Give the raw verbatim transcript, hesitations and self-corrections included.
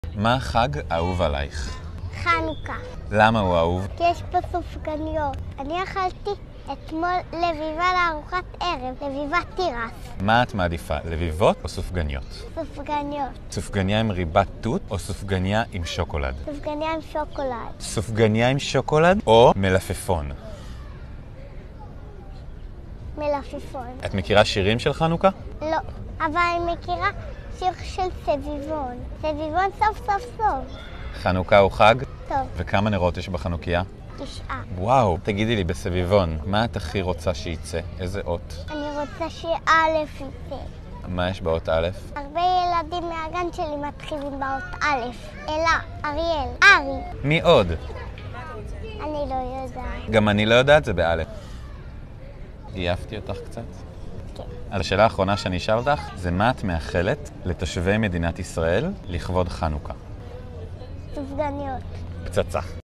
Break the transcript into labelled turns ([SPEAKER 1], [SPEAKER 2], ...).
[SPEAKER 1] מה החג האהוב עלייך?
[SPEAKER 2] חנוכה.
[SPEAKER 1] למה הוא אהוב?
[SPEAKER 2] כי יש פה סופגניות. אני אכלתי אתמול לביבה לארוחת ערב, לביבת תירס.
[SPEAKER 1] מה את מעדיפה, לביבות או סופגניות?
[SPEAKER 2] סופגניות.
[SPEAKER 1] סופגניה עם ריבת תות או סופגניה עם שוקולד?
[SPEAKER 2] סופגניה עם שוקולד.
[SPEAKER 1] סופגניה עם שוקולד או מלפפון?
[SPEAKER 2] מלפפון.
[SPEAKER 1] את מכירה שירים של חנוכה?
[SPEAKER 2] לא, אבל אני מכירה שיר של סביבון. סביבון סוף סוף סוף.
[SPEAKER 1] חנוכה הוא חג?
[SPEAKER 2] טוב,
[SPEAKER 1] וכמה נרות יש בחנוכיה?
[SPEAKER 2] תשעה.
[SPEAKER 1] וואו, תגידי לי, בסביבון, מה את הכי רוצה שייצא? איזה אות?
[SPEAKER 2] אני רוצה שא' יצא.
[SPEAKER 1] מה יש באות א'?
[SPEAKER 2] הרבה ילדים מהגן שלי מתחילים באות א'. אלה, אריאל, ארי.
[SPEAKER 1] מי עוד?
[SPEAKER 2] אני לא יודעת.
[SPEAKER 1] גם אני לא יודעת, זה באלף. עייפתי אותך קצת?
[SPEAKER 2] כן.
[SPEAKER 1] על השאלה האחרונה שאני אשאל אותך, זה מה את מאחלת לתושבי מדינת ישראל לכבוד חנוכה?
[SPEAKER 2] סופגניות.
[SPEAKER 1] פצצה.